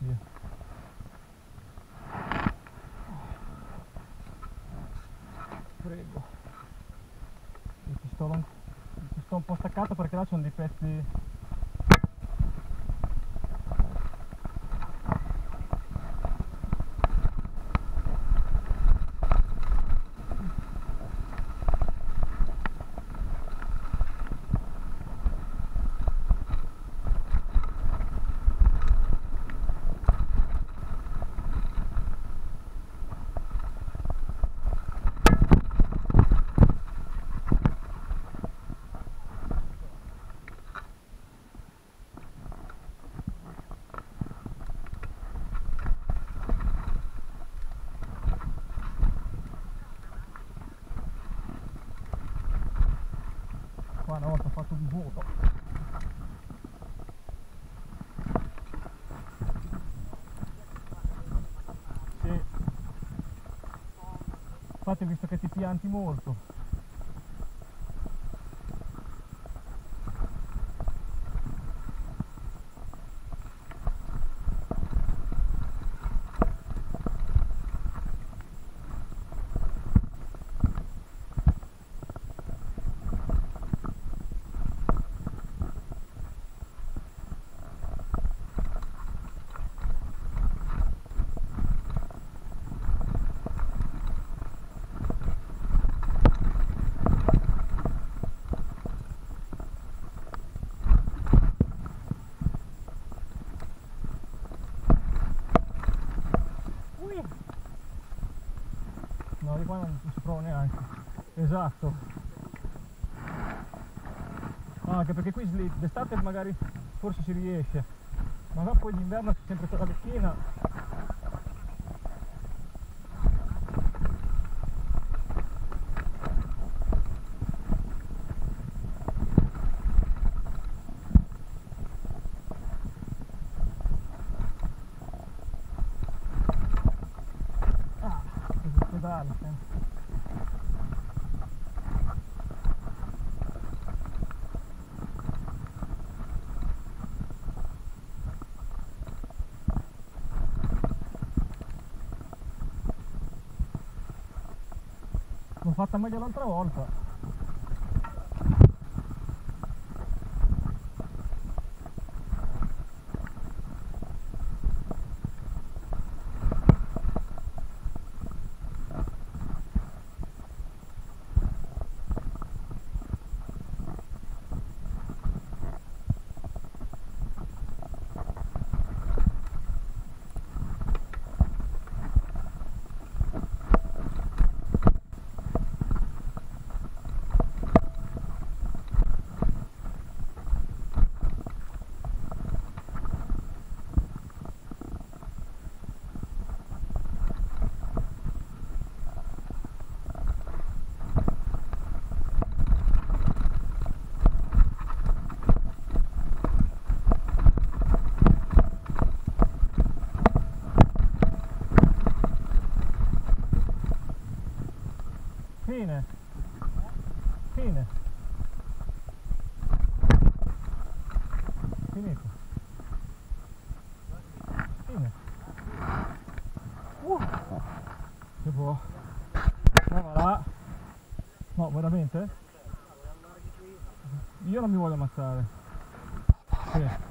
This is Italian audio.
Via. Prego. Il pistolo un po' staccato perché là c'hanno dei pezzi. Qua una volta ho fatto un vuoto. Sì. Infatti ho visto che ti pianti molto. No, di qua non ci provo neanche. Esatto. No, anche perché qui d'estate magari forse si riesce, ma va poi d'inverno c'è sempre quella vecchina. Ah, così pedale. L'ho fatta meglio l'altra volta. Fine. Fine. Finito. Fine. Che buono. Prova là. No, veramente? Io non mi voglio ammazzare. Sì.